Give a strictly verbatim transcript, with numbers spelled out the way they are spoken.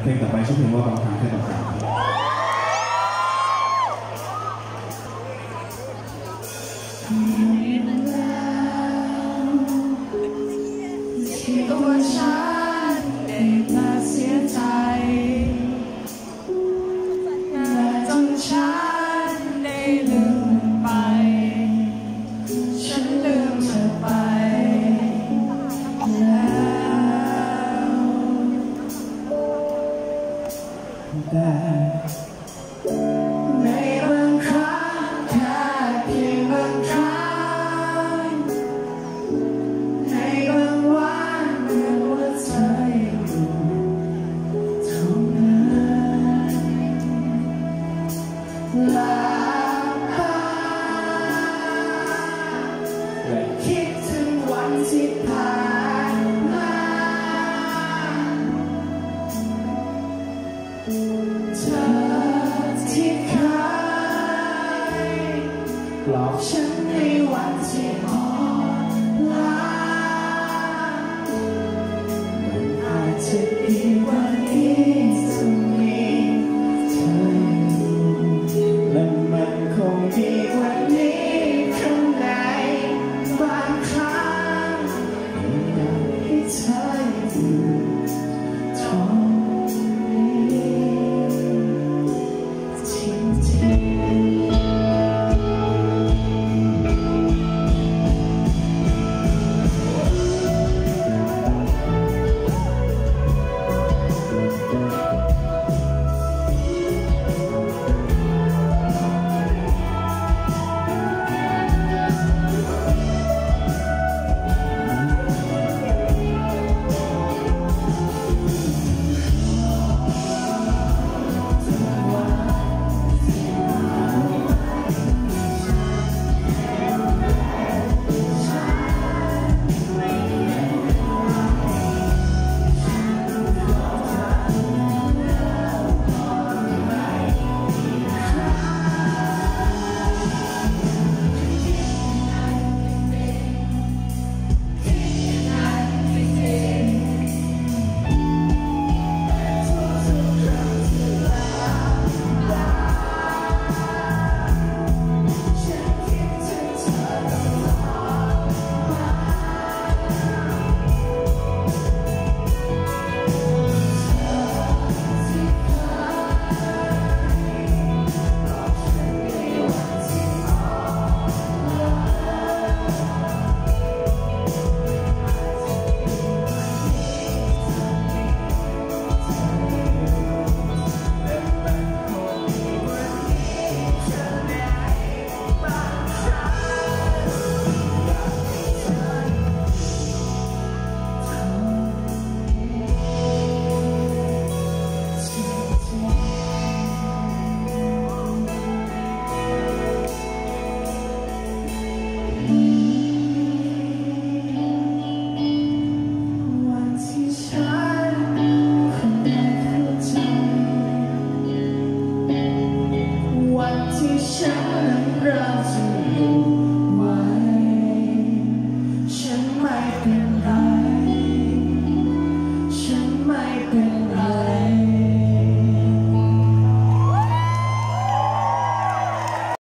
เพลงต่อไปชื่อเพลงว่าบางครั้งแค่บางครั้งตัวฉันได้มาเสียใจและจนฉันได้ลืมไปฉันลืมเธอไปแล้วแต่ในบางครั้งแค่เพียงบางครั้งในบางวันเมื่อหัวใจอยู่เท่านั้นหลับตาและคิดถึงวันที่ผ่านมาเธอ